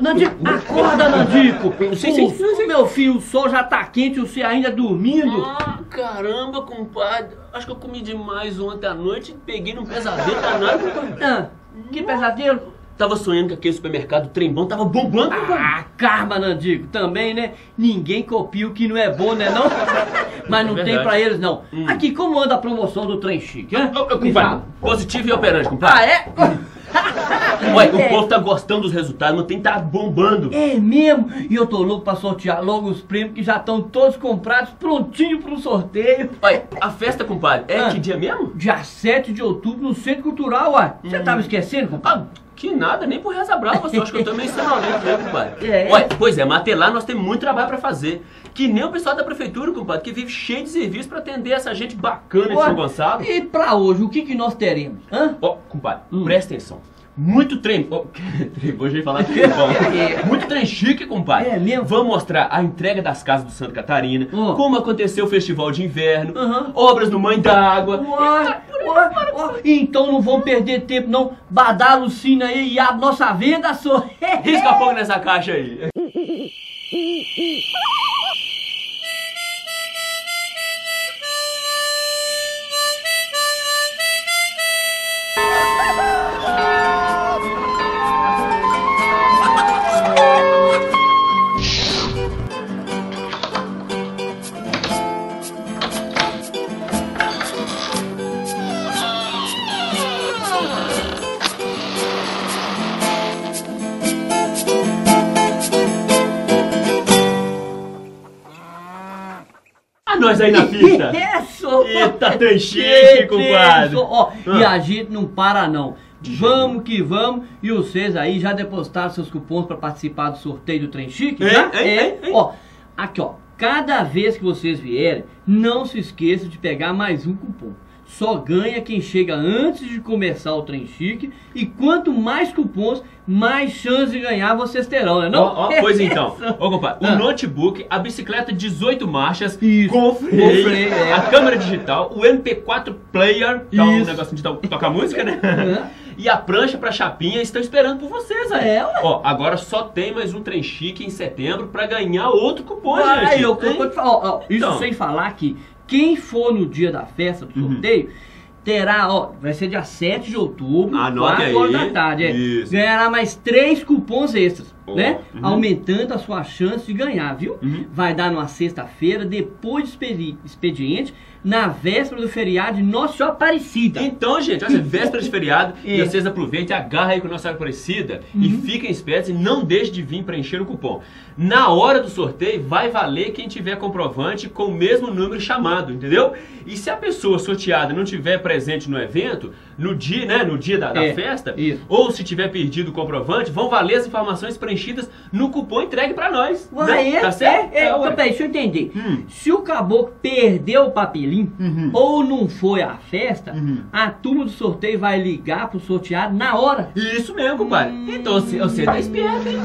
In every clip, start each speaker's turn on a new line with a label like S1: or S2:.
S1: Nandico, acorda, Nandico! Meu filho, o sol já tá quente e você ainda dormindo.
S2: Ah, caramba, compadre. Acho que eu comi demais ontem à noite e peguei num pesadelo danado, compadre.
S1: Ah, que pesadelo?
S2: Tava sonhando que aquele supermercado Trem Bom tava bombando, compadre.
S1: Ah, karma, Nandico, também, né? Ninguém copia o que não é bom, né não? Mas não tem pra eles, não. Aqui, como anda a promoção do Trem Chique, hein?
S2: Compadre, positivo e operante, compadre.
S1: Ah, é?
S2: Ué, o povo tá gostando dos resultados, não tem que tá bombando.
S1: É mesmo? E eu tô louco pra sortear logo os prêmios que já estão todos comprados, prontinho pro sorteio.
S2: Ué, a festa, compadre, é que dia mesmo?
S1: Dia 7 de outubro no Centro Cultural, ué. Você tava esquecendo, compadre?
S2: Que nada, nem por reza brava, você acha que eu tô meio sonolento mesmo, compadre.
S1: É.
S2: Ué, pois é, mas até lá nós temos muito trabalho pra fazer. Que nem o pessoal da prefeitura, compadre, que vive cheio de serviço pra atender essa gente bacana de São Gonçalo.
S1: E pra hoje, o que nós teremos?
S2: Ó, compadre, presta atenção. Muito trem... Hoje eu ia falar trem bom. Muito trem chique, compadre.
S1: É mesmo?
S2: Vamos mostrar a entrega das casas do Santa Catarina, como aconteceu o festival de inverno, obras no Mãe d'Água.
S1: Então não vamos perder tempo, não. Badala o sino aí e abre nossa venda, só.
S2: Risca fogo nessa caixa aí. Nós aí na pista.
S1: Isso!
S2: Eita, tem chique, compadre.
S1: E a gente não para, não. Vamos que vamos. E vocês aí já depositaram seus cupons para participar do sorteio do Trem Chique? Ó, aqui, ó. Cada vez que vocês vierem, não se esqueçam de pegar mais um cupom. Só ganha quem chega antes de começar o Trem Chique. E quanto mais cupons, mais chance de ganhar vocês terão, né não?
S2: Pois então, compadre, o notebook, a bicicleta 18 marchas, com freio, a câmera digital, o MP4 player, que é um negocinho de tocar música, né? E a prancha pra chapinha estão esperando por vocês aí. Agora só tem mais um Trem Chique em setembro pra ganhar outro cupom, gente.
S1: Isso sem falar que quem for no dia da festa do sorteio, terá, vai ser dia 7 de outubro, 4 horas da tarde, ganhará mais 3 cupons extras, né? Aumentando a sua chance de ganhar, viu? Vai dar numa sexta-feira, depois do expediente, na véspera do feriado de Nossa Senhora Aparecida.
S2: Então, gente, olha, véspera de feriado, e vocês aproveitem, agarra aí com Nossa Senhora Aparecida e fiquem espertos e não deixem de vir preencher o cupom. Na hora do sorteio, vai valer quem tiver comprovante com o mesmo número chamado, entendeu? E se a pessoa sorteada não tiver presente no evento, no dia, né, no dia da festa, ou se tiver perdido o comprovante, vão valer as informações preenchidas no cupom entregue pra nós. Tá certo?
S1: Então, peraí, deixa eu entender. Se o caboclo perdeu o papelinho, ou não foi à festa, a turma do sorteio vai ligar pro sorteado na hora.
S2: Isso mesmo, compadre. Então você tá esperto, hein?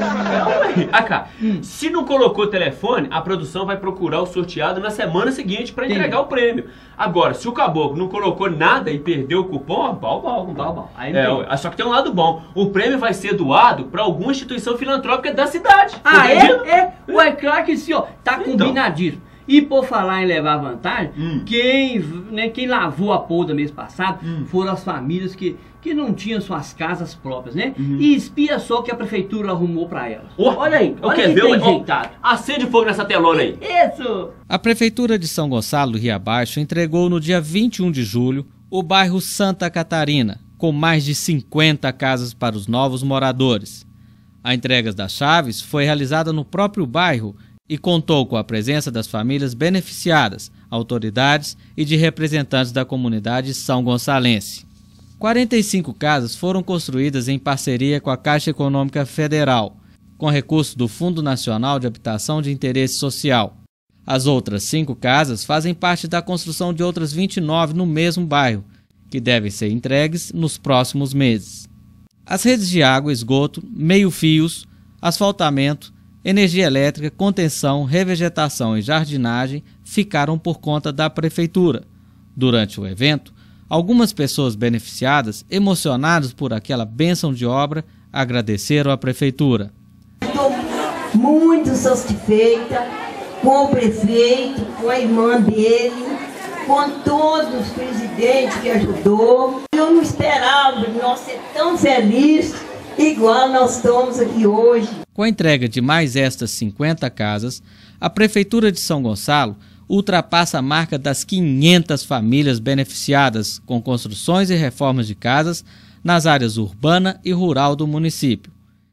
S2: Se não colocou o telefone, a produção vai procurar o sorteado na semana seguinte pra entregar o prêmio. Agora, se o caboclo não colocou nada e perdeu o cupom, bal. Só que tem um lado bom. O prêmio vai ser doado pra alguma instituição filantrópica da cidade.
S1: Ué, claro que sim, tá combinadíssimo. E por falar em levar vantagem, quem lavou a polda mês passado foram as famílias que não tinham suas casas próprias, né? E espia só que a prefeitura arrumou pra elas. Olha aí, olha que trem jeitado.
S2: Acende fogo nessa telona aí.
S1: Isso!
S3: A Prefeitura de São Gonçalo do Rio Baixo entregou no dia 21 de julho o bairro Santa Catarina, com mais de 50 casas para os novos moradores. A entrega das chaves foi realizada no próprio bairro e contou com a presença das famílias beneficiadas, autoridades e de representantes da comunidade são gonçalense. 45 casas foram construídas em parceria com a Caixa Econômica Federal, com recursos do Fundo Nacional de Habitação de Interesse Social. As outras 5 casas fazem parte da construção de outras 29 no mesmo bairro, que devem ser entregues nos próximos meses. As redes de água, esgoto, meio-fios, asfaltamento, energia elétrica, contenção, revegetação e jardinagem ficaram por conta da Prefeitura. Durante o evento, algumas pessoas beneficiadas, emocionadas por aquela bênção de obra, agradeceram à Prefeitura.
S4: muito satisfeita com o prefeito, com a irmã dele, com todos os presidentes que ajudou. Eu não esperava nós ser tão felizes igual nós estamos aqui hoje.
S3: Com a entrega de mais estas 50 casas, a Prefeitura de São Gonçalo ultrapassa a marca das 500 famílias beneficiadas com construções e reformas de casas nas áreas urbana e rural do município.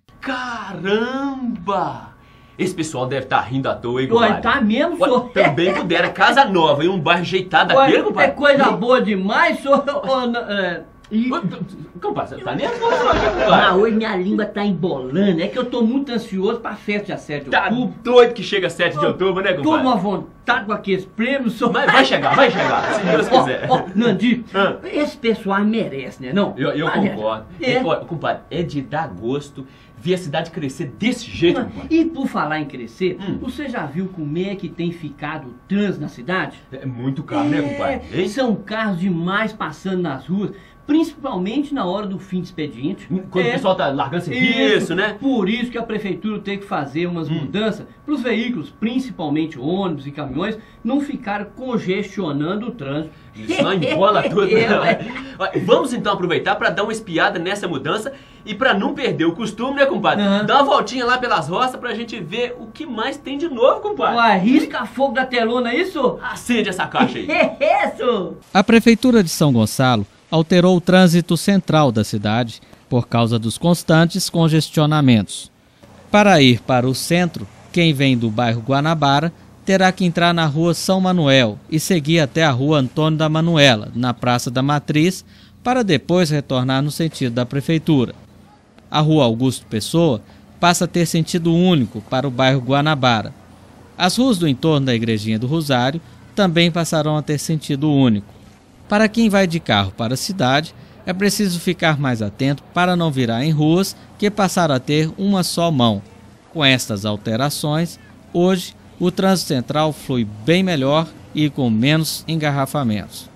S2: Caramba! Esse pessoal deve estar rindo à toa, hein, compadre?
S1: Ué, tá mesmo, senhor?
S2: Também pudera. Casa nova e um bairro ajeitado daquele, compadre.
S1: É coisa boa demais, senhor.
S2: Compadre, você tá nervoso hoje, compadre?
S1: Hoje minha língua tá embolando. É que eu tô muito ansioso pra festa dia 7 de outubro.
S2: Tá doido que chega 7 de outubro, né, compadre?
S1: Tô com uma vontade com aqueles prêmios, senhor.
S2: Mas vai chegar, se Deus quiser.
S1: Nandinho, esse pessoal merece, né, não?
S2: Eu concordo. Compadre, é de dar gosto ver a cidade crescer desse jeito, compadre.
S1: E por falar em crescer, você já viu como é que tem ficado o trânsito na cidade?
S2: É muito carro, né, compadre? Hein?
S1: São carros demais passando nas ruas, principalmente na hora do fim de expediente.
S2: Quando o pessoal tá largando serviço, né?
S1: Por isso que a prefeitura tem que fazer umas mudanças para os veículos, principalmente ônibus e caminhões, não ficarem congestionando o trânsito.
S2: Isso não embola tudo, né? Vamos então aproveitar para dar uma espiada nessa mudança e para não perder o costume, né, compadre? Dá uma voltinha lá pelas roças pra gente ver o que mais tem de novo, compadre.
S1: Ué, risca fogo da telona, isso?
S2: Acende essa caixa aí.
S1: Isso!
S3: A Prefeitura de São Gonçalo alterou o trânsito central da cidade por causa dos constantes congestionamentos. Para ir para o centro, quem vem do bairro Guanabara terá que entrar na rua São Manuel e seguir até a rua Antônio da Manuela, na Praça da Matriz, para depois retornar no sentido da Prefeitura. A rua Augusto Pessoa passa a ter sentido único para o bairro Guanabara. As ruas do entorno da Igrejinha do Rosário também passarão a ter sentido único. Para quem vai de carro para a cidade, é preciso ficar mais atento para não virar em ruas que passaram a ter uma só mão. Com estas alterações, hoje o trânsito central flui bem melhor e com menos engarrafamentos.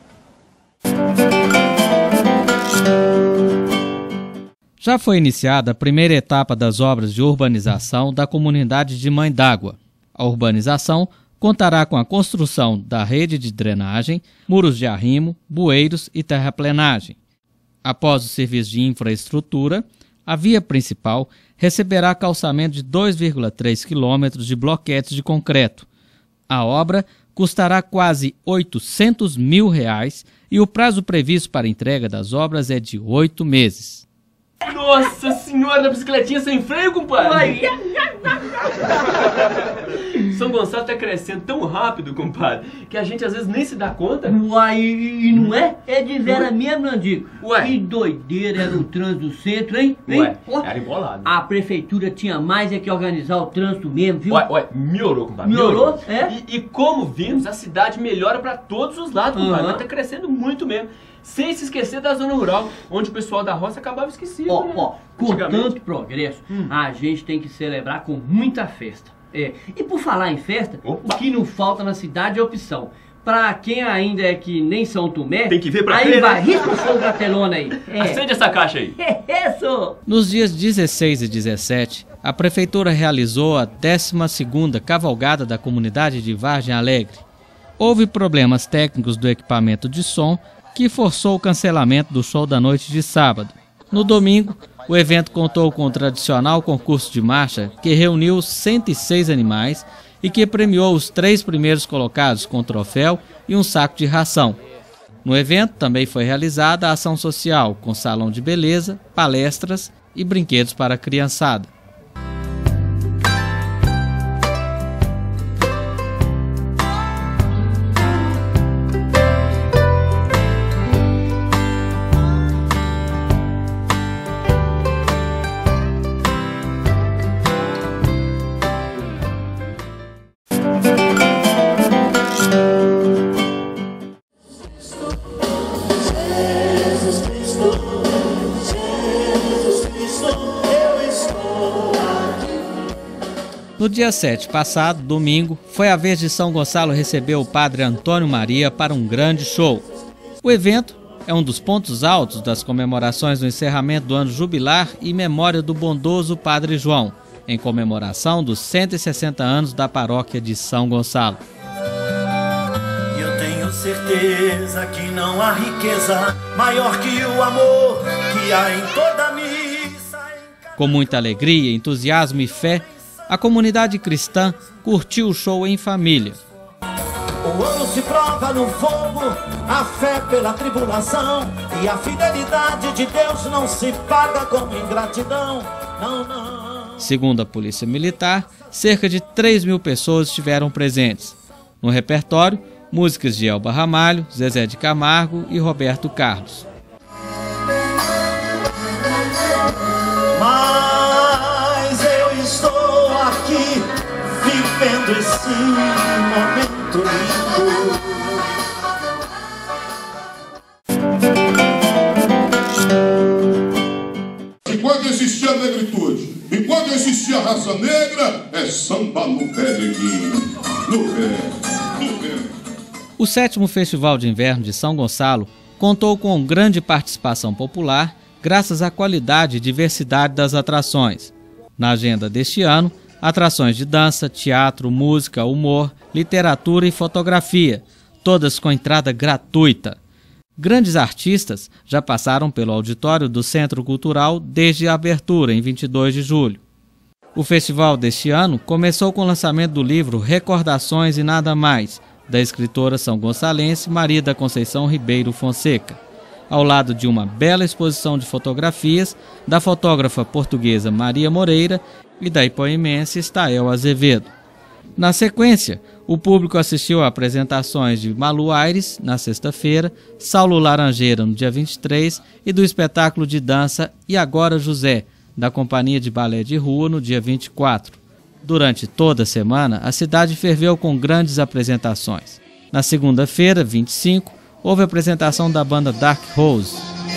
S3: Já foi iniciada a primeira etapa das obras de urbanização da comunidade de Mãe d'Água. A urbanização contará com a construção da rede de drenagem, muros de arrimo, bueiros e terraplenagem. Após o serviço de infraestrutura, a via principal receberá calçamento de 2,3 quilômetros de bloquetes de concreto. A obra custará quase R$800 mil e o prazo previsto para a entrega das obras é de 8 meses.
S2: Nossa senhora da bicicletinha sem freio, compadre! São Gonçalo tá crescendo tão rápido, compadre, que a gente às vezes nem se dá conta.
S1: Uai, e não é? É de vera mesmo, Nandinho.
S2: Ué.
S1: Que doideira era o trânsito do centro, hein?
S2: Ué, era embolado.
S1: A prefeitura tinha mais é que organizar o trânsito mesmo, viu?
S2: Ué, melhorou, compadre.
S1: Melhorou? É?
S2: E como vimos, a cidade melhora pra todos os lados, compadre. Mas tá crescendo muito mesmo. Sem se esquecer da zona rural, onde o pessoal da roça acabava esquecido.
S1: Com tanto progresso, a gente tem que celebrar com muita festa. E por falar em festa, o que não falta na cidade é opção. Pra quem ainda é que nem São Tomé,
S2: tem que ver pra
S1: aí
S2: frente,
S1: vai, risca o fogo da telona aí.
S2: Acende essa caixa aí.
S1: Isso!
S3: Nos dias 16 e 17, a Prefeitura realizou a 12ª Cavalgada da Comunidade de Vargem Alegre. Houve problemas técnicos do equipamento de som que forçou o cancelamento do show da noite de sábado. No domingo, o evento contou com o tradicional concurso de marcha que reuniu 106 animais e que premiou os 3 primeiros colocados com troféu e um saco de ração. No evento também foi realizada a ação social com salão de beleza, palestras e brinquedos para a criançada. No dia 7 passado, domingo, foi a vez de São Gonçalo receber o padre Antônio Maria para um grande show. O evento é um dos pontos altos das comemorações do encerramento do ano jubilar e memória do bondoso Padre João, em comemoração dos 160 anos da paróquia de São Gonçalo.
S5: Eu tenho certeza que não há riqueza maior que o amor que há em toda missa.
S3: Com muita alegria, entusiasmo e fé, a comunidade cristã curtiu o show em família.
S5: O ouro se prova no fogo, a fé pela tribulação, e a fidelidade de Deus não se paga com ingratidão. Não, não.
S3: Segundo a Polícia Militar, cerca de 3.000 pessoas estiveram presentes. No repertório, músicas de Elba Ramalho, Zezé de Camargo e Roberto Carlos.
S5: Mas eu estou aqui, vivendo esse momento lindo.
S6: Enquanto existia a negritude, enquanto existia a raça negra, é samba no pé, neguinho. No pé, no pé.
S3: O 7º Festival de Inverno de São Gonçalo contou com grande participação popular, graças à qualidade e diversidade das atrações. Na agenda deste ano, atrações de dança, teatro, música, humor, literatura e fotografia, todas com entrada gratuita. Grandes artistas já passaram pelo auditório do Centro Cultural desde a abertura, em 22 de julho. O festival deste ano começou com o lançamento do livro Recordações e Nada Mais, da escritora são-gonçalense Maria da Conceição Ribeiro Fonseca, ao lado de uma bela exposição de fotografias da fotógrafa portuguesa Maria Moreira e da ipoemense Estael Azevedo. Na sequência, o público assistiu a apresentações de Malu Aires, na sexta-feira, Saulo Laranjeira, no dia 23, e do espetáculo de dança E Agora José, da Companhia de Balé de Rua, no dia 24. Durante toda a semana, a cidade ferveu com grandes apresentações. Na segunda-feira, 25, houve a apresentação da banda Dark Rose.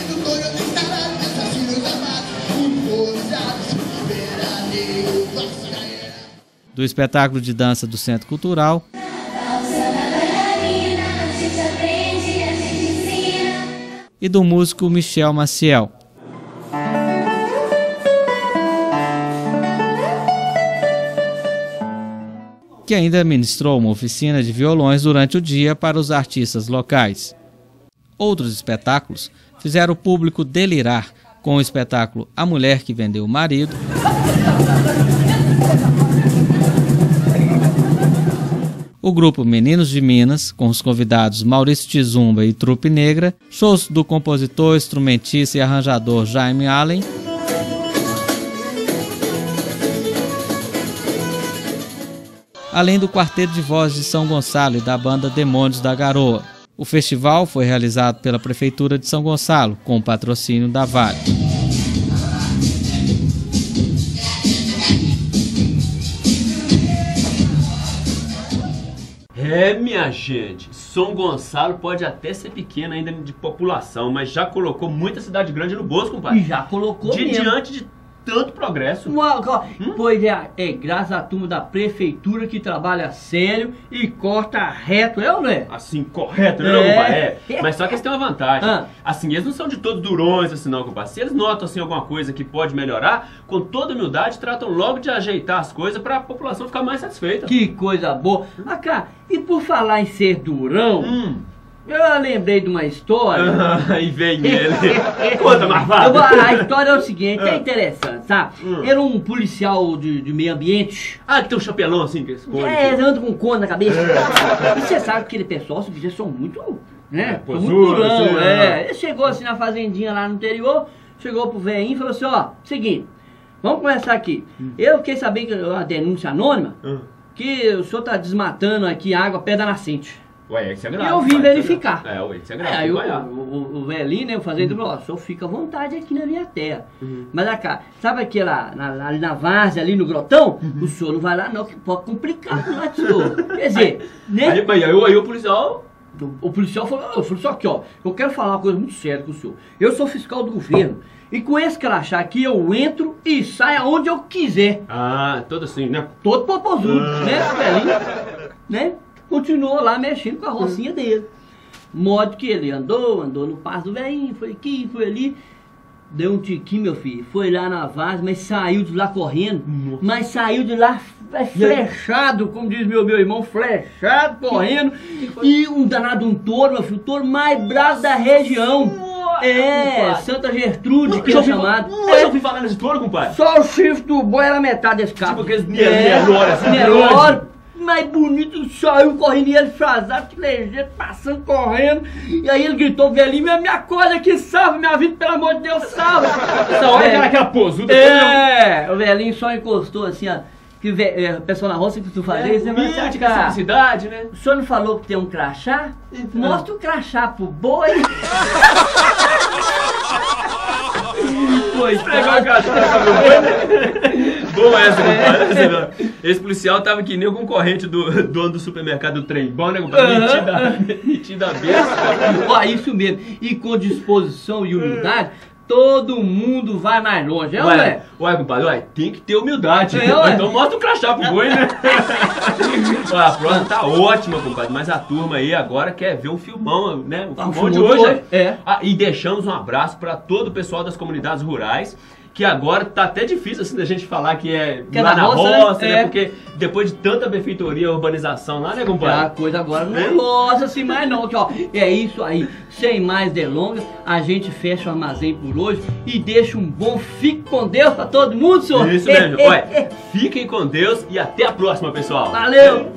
S3: Do espetáculo de dança do Centro Cultural. E do músico Michel Maciel. Que ainda ministrou uma oficina de violões durante o dia para os artistas locais. Outros espetáculos fizeram o público delirar com o espetáculo A Mulher que Vendeu o Marido, o grupo Meninos de Minas, com os convidados Maurício Tizumba e Trupe Negra, shows do compositor, instrumentista e arranjador Jaime Allen, além do Quarteto de Voz de São Gonçalo e da banda Demônios da Garoa. O festival foi realizado pela Prefeitura de São Gonçalo, com o patrocínio da Vale.
S2: Minha gente, São Gonçalo pode até ser pequeno ainda de população, mas já colocou muita cidade grande no bolso, compadre.
S1: E já colocou mesmo.
S2: Diante de tanto progresso.
S1: Pois é graças à turma da prefeitura que trabalha sério e corta reto, é ou não é?
S2: Assim, correto, né, compadre? Mas só que eles têm uma vantagem. Assim, eles não são de todos durões, assim, não, compadre. Se eles notam, assim, alguma coisa que pode melhorar, com toda humildade, tratam logo de ajeitar as coisas para a população ficar mais satisfeita.
S1: Que coisa boa. Cá, e por falar em ser durão, eu lembrei de uma história.
S2: E vem ele. Conta, Marvado.
S1: A história é o seguinte, é interessante, sabe? Era um policial de meio ambiente.
S2: Que tem um chapelão assim, que esse cone.
S1: Anda com um cone na cabeça. E você sabe que aquele pessoal, os bichos são muito, né? São muito
S2: posura,
S1: durão,
S2: assim,
S1: Ele chegou assim na fazendinha lá no interior, chegou pro velhinho e falou assim, ó, seguinte, vamos começar aqui. Eu fiquei sabendo que uma denúncia anônima, que o senhor tá desmatando aqui água perto da nascente.
S2: Ué, isso é grave.
S1: E eu vim verificar.
S2: Isso é grave.
S1: Aí o velhinho, né, o fazendeiro falou, ó, o senhor fica à vontade aqui na minha terra. Mas cá, sabe aquela, ali na várzea, ali no grotão? O senhor não vai lá não, que pode complicar lá, senhor. Quer dizer, né?
S2: Aí o policial...
S1: O policial falou, só aqui, ó, eu quero falar uma coisa muito séria com o senhor. Eu sou fiscal do governo. E com esse crachá aqui eu entro e saio aonde eu quiser.
S2: Todo assim, né?
S1: Todo popozudo, né, velhinho? Né? Continuou lá mexendo com a rocinha dele. Modo que ele andou no passo do velhinho, foi aqui, foi ali. Deu um tiquinho, meu filho. Foi lá na vaza, mas saiu de lá correndo. Mas saiu de lá flechado, como diz meu irmão, flechado, correndo. E um danado, um touro, meu filho. O touro mais bravo da região. Santa Gertrude, que é chamado.
S2: Mas eu fui falar nesse touro, compadre.
S1: Só o chifre do boi era metade desse cabo.
S2: Tipo aqueles Nelore, assim,
S1: Nelore. Mais bonito, saiu correndo e ele frasado, que ligeiro, passando, correndo. E aí ele gritou, velhinho, me acorda aqui, salva minha vida, pelo amor de Deus, salva.
S2: Essa hora era aquela posuda.
S1: O velhinho só encostou assim, ó. Que o pessoal na roça que tu fazer, você vai
S2: de cidade, né?
S1: O senhor não falou que tem um crachá? Mostra o crachá pro boi.
S2: Esfregou o crachá na cabeça do boi, né? Boa essa, compadre. Esse policial tava que nem o concorrente do dono do supermercado do trem. Bom, né, compadre? Metida a besta.
S1: Ó, isso mesmo. E com disposição e humildade, todo mundo vai mais longe,
S2: ué, compadre, tem que ter humildade. Então mostra o crachá pro boi, né? A prova tá ótima, compadre, mas a turma aí agora quer ver um filmão, né? O filmão de hoje. E deixamos um abraço para todo o pessoal das comunidades rurais, que agora tá até difícil assim da gente falar que é lá na roça, né? Porque depois de tanta benfeitoria, urbanização lá, né, compadre?
S1: A coisa agora não é roça assim mais não, ó. É isso aí. Sem mais delongas, a gente fecha o armazém por hoje e deixa um bom fique com Deus pra todo mundo, senhor.
S2: Isso mesmo. Olha, fiquem com Deus e até a próxima, pessoal.
S1: Valeu!